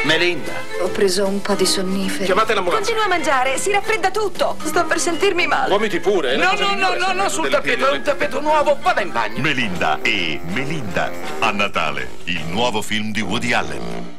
Melinda. Ho preso un po' di sonniferi. Chiamate l'ambulanza. Continua a mangiare, si raffredda tutto. Sto per sentirmi male. Vomiti pure. No, sul tappeto, è un tappeto nuovo, vada in bagno. Melinda e Melinda. A Natale, il nuovo film di Woody Allen.